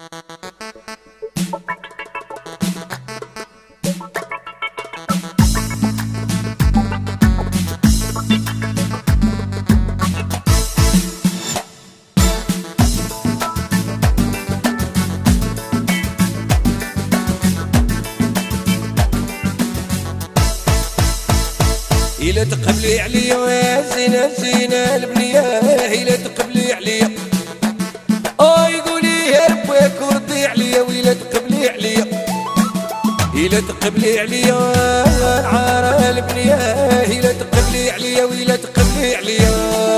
إلا تقبلي عليا يا زينة زينة البنية، إلا تقبلي عليا يقولي يا ربك وردي عليا، وإلا تقبلي عليا إلا تقبلي عليا العارة البنية، إلا تقبلي عليا وإلا تقبلي عليا.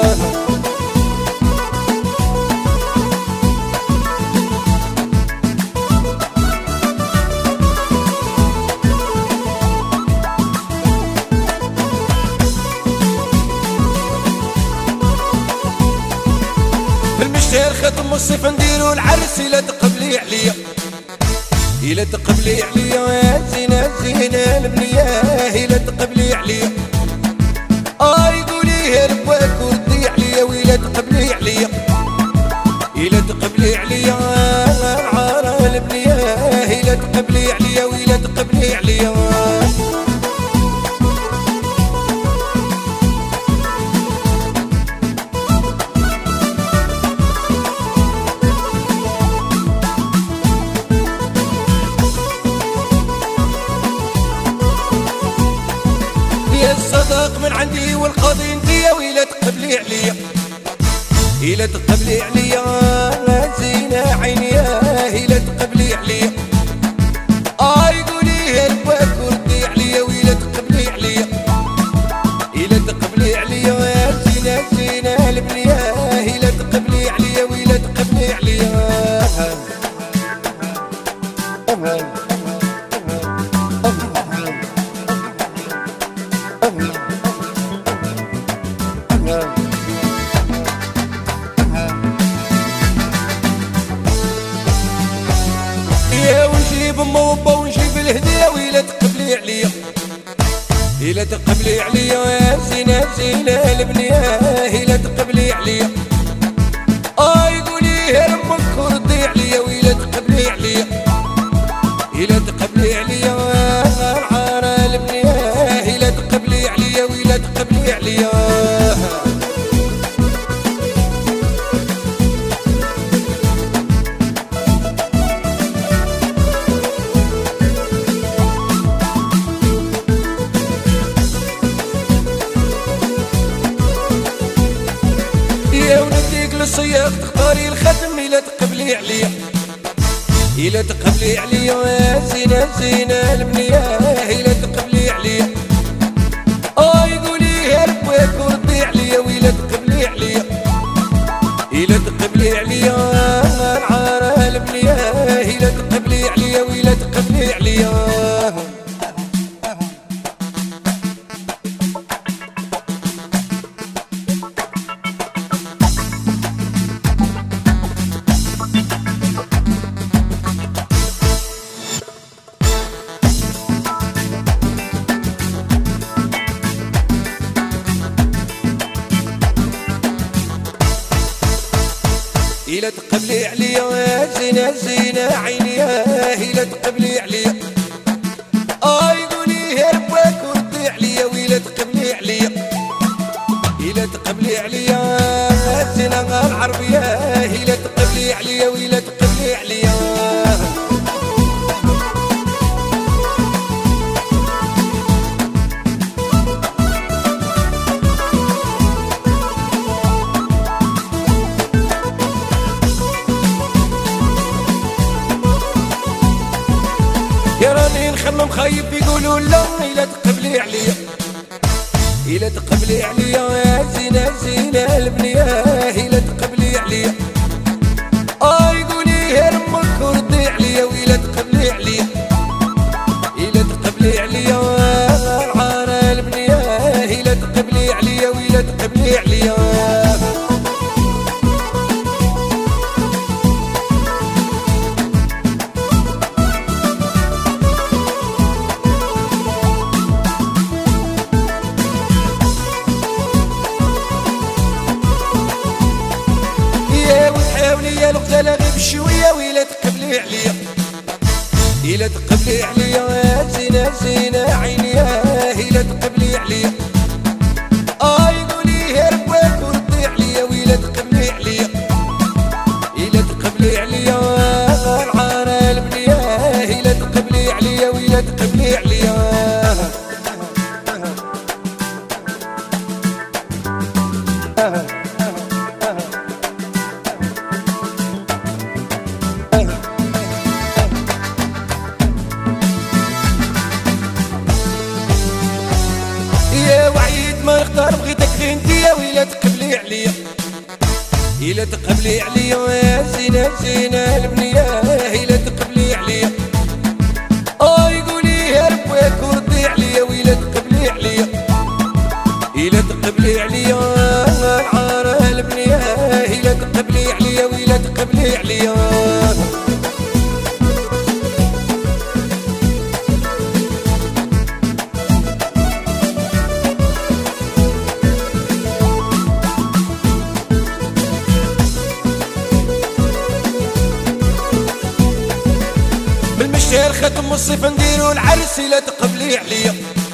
المشتهر ختم الصيف نديرو العرس، إلا تقبلي عليا إلا تقبلي عليا يا زينة زينة البنية، إلا تقبلي عليا يقولي يا ربك وردي عليا، وإلا تقبلي عليا إلا تقبلي عليا العارة البنية، إلا تقبلي عليا وإلا تقبلي عليا. الصداق من عندي والقاضي انتيا، وإلا تقبلي عليا إلا تقبلي عليا زينة عينيا، إلا تقبلي عليا يقولي يا ربك وردي عليا، وإلا تقبلي عليا إلا تقبلي عليا يا زينة زينة البنية، إلا تقبلي عليا وإلا تقبلي عليا. ونجيب أم وبا ونجيب الهدية، وإلا تقبلي عليا إلا تقبلي عليا يا زينة زينة البنية، إلا تقبلي عليا يقولي يا ربك وردي عليا، وإلا تقبلي عليا إلا تقبلي عليا العارة البنية، إلا تقبلي عليا وإلا تقبلي عليا. الصياغ تختاري الختم، إلا تقبلي عليا إلا تقبلي عليا يا زينة زينة البنية، إلا تقبلي عليا يقولي يا ربك وردي عليا، وإلا تقبلي عليا إلا تقبلي عليا العارة البنية، إلا تقبلي عليا وإلا تقبلي عليا. إلا تقبلي عليا يا زينة زينة عينيا، إلا تقبلي عليا يقولي يا ربك وردي عليا، وإلا تقبلي عليا إلا تقبلي عليا زينة العربية، إلا تقبلي عليا وإلا تقبلي عليا. يا راني نخمم خايب يقولوا لا، إلا تقبلي عليا إلا تقبلي عليا يا زينة زينة البنية، إلا تقبلي عليا يقولي يا ربك وردي عليا، وإلا تقبلي عليا إلا تقبلي عليا العارة البنية، إلا تقبلي عليا وإلا تقبلي عليا. يا الغزالة غير بشوية، وإلا تقبلي تقبلي عليا إلا تقبلي عليا يا زينة زينة عيني إلا تقبلي عليا يقولي هربك وردي عليا وإلا تقبلي عليا إلا تقبلي عليا العانى البنية إلا تقبلي عليا وإلا تقبلي عليا يا وعيد ما نختار بغيتك غير انتيا وإلا تقبلي عليا إلا تقبلي عليا يا زينة زينة البنية إلا تقبلي عليا يقولي هربك وردي عليا وإلا تقبلي عليا إلا تقبلي عليا العارة البنية إلا تقبلي عليا وإلا تقبلي عليا بالمشير ختم الصيف نديرو العرس إلا تقبلي عليا